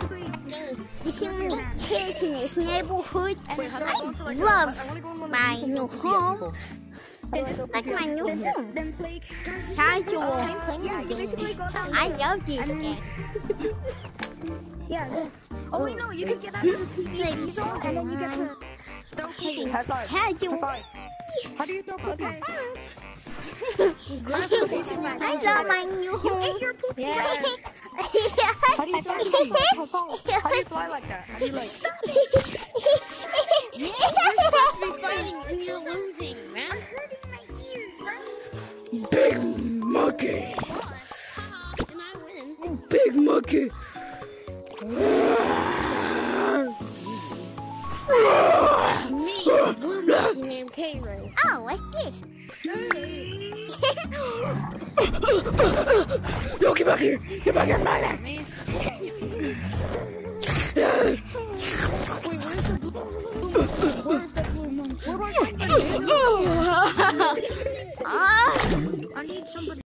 This is my kids in this neighborhood. I love my new home. Like my new home. Casual. I love this game. Yeah. Oh wait, no, you can get out of the PvP zone and then you get to throw cookies. Casual. How do you throw cookies? I love my new home. You ate your poopy. Yeah. How do you throw cookies? How do you fly like that? How do you like? You're supposed to be fighting and you're losing, man. I'm hurting my ears, right? Big monkey. And I win. Big monkey. Me, a blue monkey named K-Ray. Oh, what's this? No, get back here. Get back here, my man.